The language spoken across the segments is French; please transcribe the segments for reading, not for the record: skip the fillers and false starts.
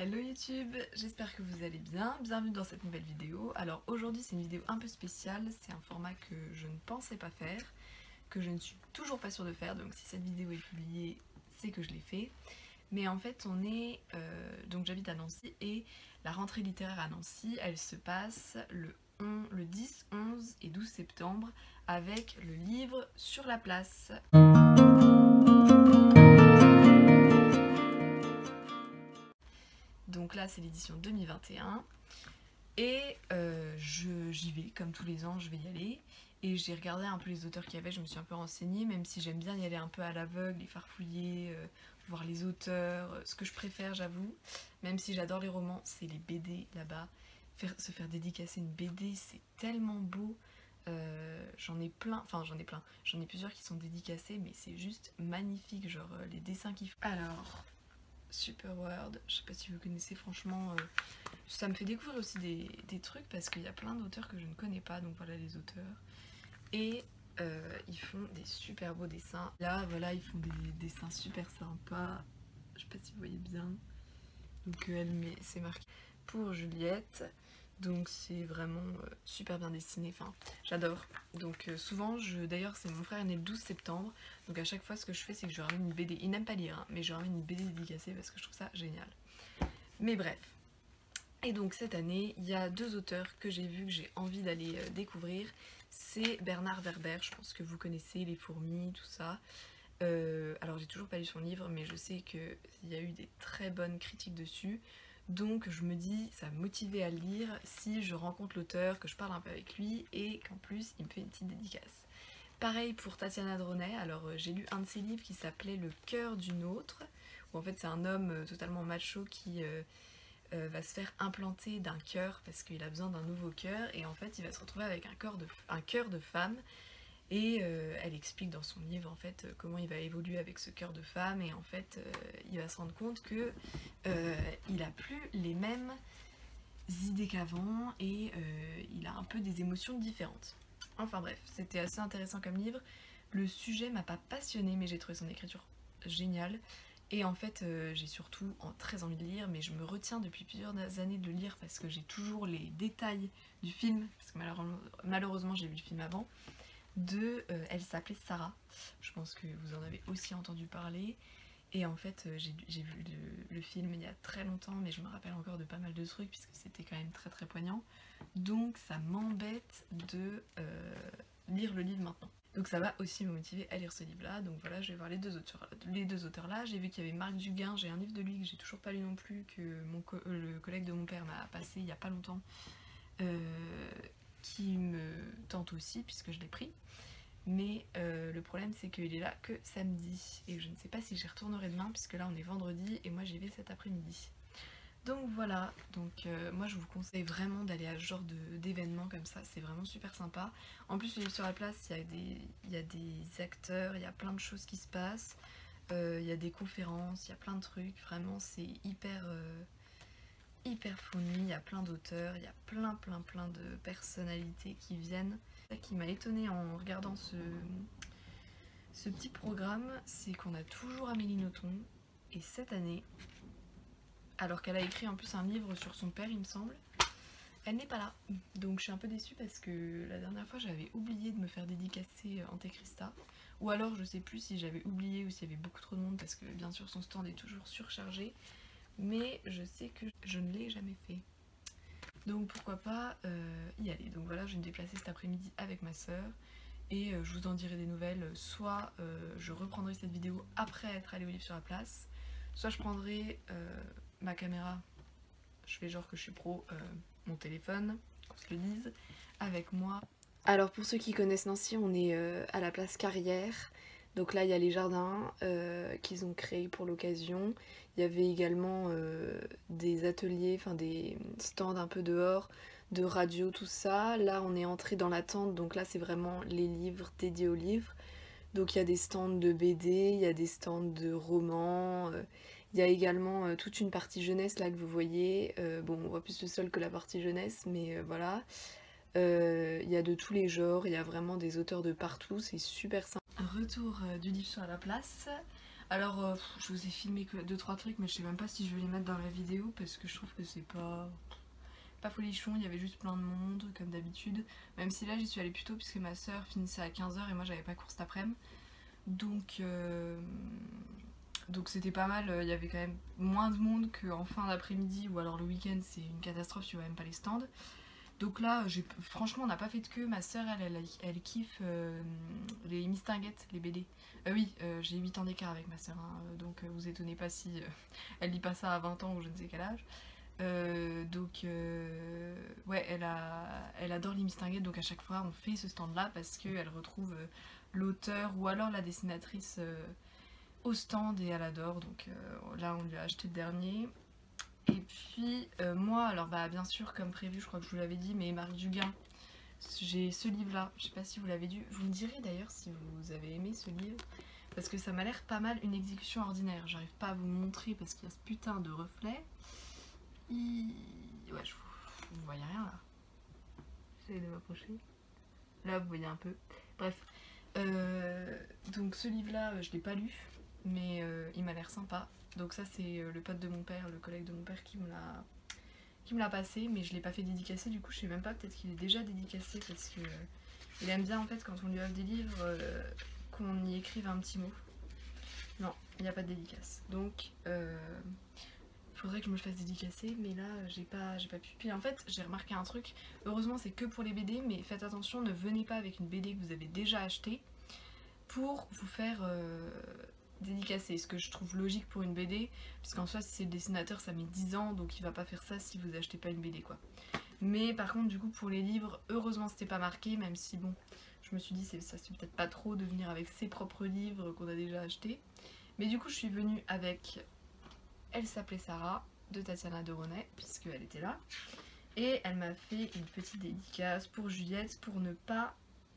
Hello YouTube, j'espère que vous allez bien, bienvenue dans cette nouvelle vidéo. Alors aujourd'hui c'est une vidéo un peu spéciale, c'est un format que je ne pensais pas faire, que je ne suis toujours pas sûre de faire, donc si cette vidéo est publiée, c'est que je l'ai fait. Mais en fait donc j'habite à Nancy et la rentrée littéraire à Nancy, elle se passe le 10, 11 et 12 septembre avec le livre Sur la place. Donc là c'est l'édition 2021 et j'y vais comme tous les ans, je vais y aller et j'ai regardé un peu les auteurs qu'il y avait, je me suis un peu renseignée, même si j'aime bien y aller un peu à l'aveugle, les farfouiller, voir les auteurs, ce que je préfère j'avoue, même si j'adore les romans, c'est les BD là-bas. Se faire dédicacer une BD c'est tellement beau, j'en ai plein, j'en ai plusieurs qui sont dédicacés mais c'est juste magnifique, genre les dessins qu'ils font. Alors Super World, je sais pas si vous connaissez, franchement ça me fait découvrir aussi des trucs parce qu'il y a plein d'auteurs que je ne connais pas, donc voilà les auteurs. Et ils font des super beaux dessins. Là voilà, ils font des dessins super sympas, je sais pas si vous voyez bien. Donc c'est marqué pour Juliette. Donc c'est vraiment super bien dessiné, enfin j'adore. Donc souvent, d'ailleurs c'est mon frère est né le 12 septembre, donc à chaque fois ce que je fais c'est que je ramène une BD, il n'aime pas lire, hein, mais je ramène une BD dédicacée parce que je trouve ça génial. Mais bref. Et donc cette année, il y a deux auteurs que j'ai vus, que j'ai envie d'aller découvrir. C'est Bernard Werber, je pense que vous connaissez, Les Fourmis, tout ça. Alors j'ai toujours pas lu son livre, mais je sais qu'il y a eu des très bonnes critiques dessus. Donc je me dis, ça va me motiver à le lire si je rencontre l'auteur, que je parle un peu avec lui et qu'en plus il me fait une petite dédicace. Pareil pour Tatiana Dronay, alors j'ai lu un de ses livres qui s'appelait Le cœur d'une autre, où en fait c'est un homme totalement macho qui va se faire implanter d'un cœur parce qu'il a besoin d'un nouveau cœur et en fait il va se retrouver avec un cœur de femme. Et elle explique dans son livre en fait comment il va évoluer avec ce cœur de femme et en fait il va se rendre compte que il a plus les mêmes idées qu'avant et il a un peu des émotions différentes. Enfin bref, c'était assez intéressant comme livre. Le sujet m'a pas passionnée mais j'ai trouvé son écriture géniale. Et en fait j'ai surtout très envie de lire, mais je me retiens depuis plusieurs années de le lire parce que j'ai toujours les détails du film, parce que malheureusement j'ai vu le film avant. Elle s'appelait Sarah, je pense que vous en avez aussi entendu parler, et en fait j'ai vu le film il y a très longtemps, mais je me rappelle encore de pas mal de trucs puisque c'était quand même très très poignant, donc ça m'embête de lire le livre maintenant. Donc ça va aussi me motiver à lire ce livre là, donc voilà je vais voir les deux auteurs là. J'ai vu qu'il y avait Marc Duguin, j'ai un livre de lui que j'ai toujours pas lu non plus, que le collègue de mon père m'a passé il y a pas longtemps, qui me tente aussi puisque je l'ai pris. Mais le problème c'est qu'il est là que samedi et je ne sais pas si j'y retournerai demain puisque là on est vendredi et moi j'y vais cet après-midi. Donc voilà, donc moi je vous conseille vraiment d'aller à ce genre d'événements comme ça, c'est vraiment super sympa. En plus le livre sur la place, il y a des acteurs, il y a plein de choses qui se passent, il y a des conférences, il y a plein de trucs, vraiment c'est hyper fourni, il y a plein d'auteurs, il y a plein de personnalités qui viennent. Ce qui m'a étonnée en regardant ce petit programme, c'est qu'on a toujours Amélie Nothomb, et cette année, alors qu'elle a écrit en plus un livre sur son père il me semble, elle n'est pas là. Donc je suis un peu déçue parce que la dernière fois j'avais oublié de me faire dédicacer Antéchrista, ou alors je sais plus si j'avais oublié ou s'il y avait beaucoup trop de monde parce que bien sûr son stand est toujours surchargé, mais je sais que je ne l'ai jamais fait. Donc pourquoi pas y aller. Donc voilà, je vais me déplacer cet après-midi avec ma soeur et je vous en dirai des nouvelles. Soit je reprendrai cette vidéo après être allée au livre sur la place, soit je prendrai ma caméra, je fais genre que je suis pro, mon téléphone, qu'on se le dise, avec moi. Alors pour ceux qui connaissent Nancy, on est à la place Carrière. Donc là il y a les jardins qu'ils ont créés pour l'occasion. Il y avait également des ateliers, enfin des stands un peu dehors, de radio, tout ça. Là on est entré dans la tente, donc là c'est vraiment les livres dédiés aux livres. Donc il y a des stands de BD, il y a des stands de romans, il y a également toute une partie jeunesse là que vous voyez. Bon on voit plus le sol que la partie jeunesse, mais voilà. Il y a de tous les genres, il y a vraiment des auteurs de partout, c'est super sympa. Retour du livre sur la place. Alors, je vous ai filmé que 2-3 trucs, mais je sais même pas si je vais les mettre dans la vidéo parce que je trouve que c'est pas folichon, il y avait juste plein de monde comme d'habitude. Même si là j'y suis allée plus tôt puisque ma soeur finissait à 15h et moi j'avais pas cours cet après-midi. Donc c'était pas mal, il y avait quand même moins de monde qu'en fin d'après-midi ou alors le week-end c'est une catastrophe, tu vois même pas les stands. Donc là, franchement, on n'a pas fait de queue. Ma soeur, elle kiffe les Mistinguettes, les BD. Oui, j'ai 8 ans d'écart avec ma soeur, hein, donc vous étonnez pas si elle lit pas ça à 20 ans ou je ne sais quel âge. Ouais, elle adore les Mistinguettes, donc à chaque fois on fait ce stand-là parce qu'elle retrouve l'auteur ou alors la dessinatrice au stand et elle adore. Donc là, on lui a acheté le dernier. Et puis moi, alors bah bien sûr comme prévu, je crois que je vous l'avais dit, mais Marc Duguin, j'ai ce livre là, je sais pas si vous l'avez lu, vous me direz d'ailleurs si vous avez aimé ce livre, parce que ça m'a l'air pas mal une exécution ordinaire, j'arrive pas à vous montrer parce qu'il y a ce putain de reflet. Ouais, vous voyez rien là, j'essaie de m'approcher, là vous voyez un peu, bref. Donc ce livre là, je l'ai pas lu, mais il m'a l'air sympa. Donc ça c'est le pote de mon père, le collègue de mon père qui me l'a passé, mais je l'ai pas fait dédicacer, du coup je sais même pas, peut-être qu'il est déjà dédicacé parce que il aime bien en fait quand on lui offre des livres qu'on y écrive un petit mot. Non, il n'y a pas de dédicace. Donc faudrait que je me le fasse dédicacer, mais là j'ai pas pu. Puis en fait j'ai remarqué un truc, heureusement c'est que pour les BD, mais faites attention, ne venez pas avec une BD que vous avez déjà achetée pour vous faire dédicacer, ce que je trouve logique pour une BD, puisqu'en soi si c'est le dessinateur ça met 10 ans, donc il va pas faire ça si vous achetez pas une BD quoi. Mais par contre du coup pour les livres, heureusement c'était pas marqué, même si bon, je me suis dit ça c'est peut-être pas trop de venir avec ses propres livres qu'on a déjà achetés. Mais du coup je suis venue avec Elle s'appelait Sarah de Tatiana Doronet, puisqu'elle était là, et elle m'a fait une petite dédicace pour Juliette pour ne pas...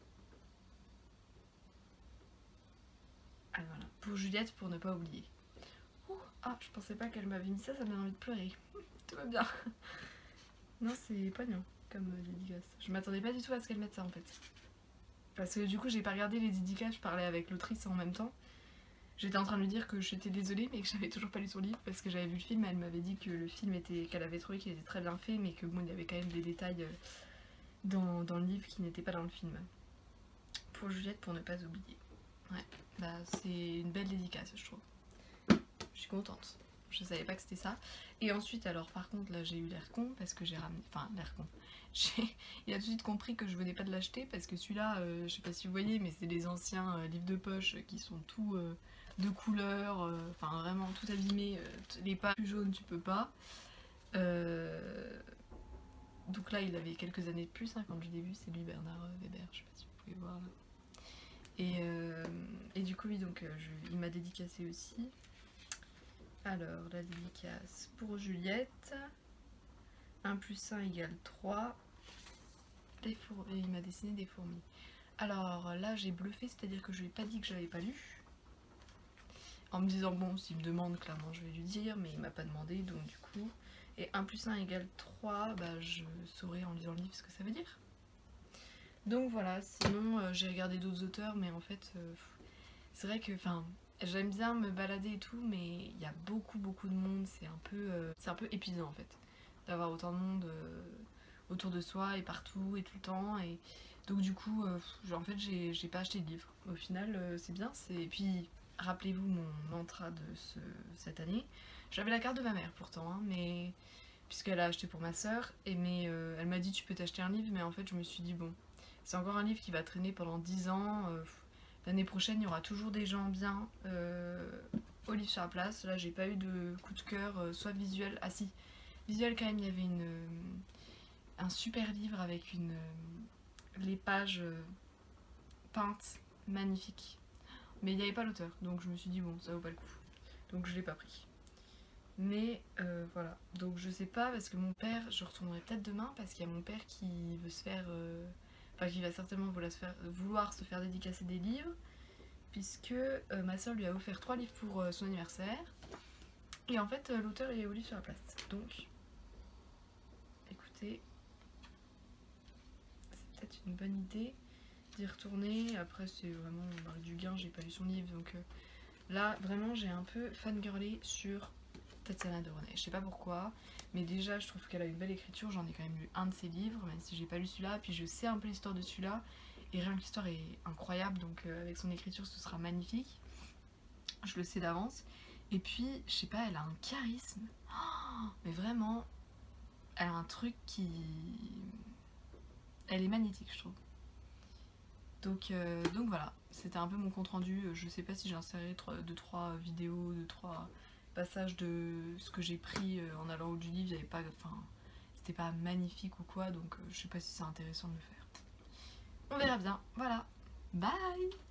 Ah voilà, pour Juliette pour ne pas oublier. Ouh, ah, je pensais pas qu'elle m'avait mis ça, ça me donne envie de pleurer. Tout va bien. Non, c'est poignant comme dédicace. Je m'attendais pas du tout à ce qu'elle mette ça en fait. Parce que du coup, j'ai pas regardé les dédicaces, je parlais avec l'autrice en même temps. J'étais en train de lui dire que j'étais désolée, mais que j'avais toujours pas lu son livre parce que j'avais vu le film. Elle m'avait dit que le film était, qu'elle avait trouvé qu'il était très bien fait, mais que bon, il y avait quand même des détails dans le livre qui n'étaient pas dans le film. Pour Juliette, pour ne pas oublier. Ouais, bah c'est une belle dédicace, je trouve. Je suis contente. Je savais pas que c'était ça. Et ensuite, alors par contre, là j'ai eu l'air con parce que j'ai ramené. Enfin, l'air con. Il a tout de suite compris que je venais pas de l'acheter parce que celui-là, je sais pas si vous voyez, mais c'est des anciens livres de poche qui sont tout de couleurs, enfin vraiment tout abîmés. Les pages plus jaunes, tu peux pas. Donc là, il avait quelques années de plus hein, quand je l'ai vu, c'est lui Bernard Weber, je sais pas si vous pouvez voir là. Et du coup, oui, donc il m'a dédicacé aussi. Alors, la dédicace pour Juliette. 1 plus 1 égale 3. Et il m'a dessiné des fourmis. Alors là, j'ai bluffé, c'est-à-dire que je lui ai pas dit que j'avais pas lu. En me disant, bon, s'il me demande, clairement, je vais lui dire, mais il m'a pas demandé, donc du coup... Et 1 plus 1 égale 3, bah je saurai en lisant le livre ce que ça veut dire. Donc voilà, sinon j'ai regardé d'autres auteurs, mais en fait, c'est vrai que, enfin, j'aime bien me balader et tout, mais il y a beaucoup de monde, c'est un peu épuisant en fait, d'avoir autant de monde autour de soi et partout et tout le temps, et donc du coup, en fait, j'ai pas acheté de livre. Au final, c'est bien, et puis, rappelez-vous mon mantra de cette année, j'avais la carte de ma mère pourtant, hein, mais puisqu'elle a acheté pour ma soeur, mais elle m'a dit tu peux t'acheter un livre, mais en fait je me suis dit bon, c'est encore un livre qui va traîner pendant 10 ans, l'année prochaine il y aura toujours des gens bien au livre sur la place, là j'ai pas eu de coup de cœur, soit visuel, ah si, visuel quand même, il y avait un super livre avec les pages peintes, magnifiques, mais il n'y avait pas l'auteur, donc je me suis dit bon ça vaut pas le coup, donc je l'ai pas pris. Mais voilà, donc je sais pas parce que mon père, je retournerai peut-être demain parce qu'il y a mon père qui veut se faire, enfin qui va certainement vouloir se faire dédicacer des livres puisque ma soeur lui a offert 3 livres pour son anniversaire et en fait l'auteur est au livre sur la place. Donc écoutez, c'est peut-être une bonne idée d'y retourner. Après c'est vraiment Marc Duguin, j'ai pas lu son livre donc Là, vraiment, j'ai un peu fangirlé sur Tatiana Delaunay. Je sais pas pourquoi, mais déjà, je trouve qu'elle a une belle écriture. J'en ai quand même lu un de ses livres, même si j'ai pas lu celui-là. Puis je sais un peu l'histoire de celui-là. Et rien que l'histoire est incroyable, donc avec son écriture, ce sera magnifique. Je le sais d'avance. Et puis, je sais pas, elle a un charisme. Oh, mais vraiment, elle a un truc qui... Elle est magnétique, je trouve. Donc voilà, c'était un peu mon compte rendu. Je sais pas si j'ai inséré 2-3 vidéos, 2-3 passages de ce que j'ai pris en allant au haut du livre. Y'avait pas, enfin, c'était pas magnifique ou quoi, donc je sais pas si c'est intéressant de le faire. On verra bien. Voilà. Bye.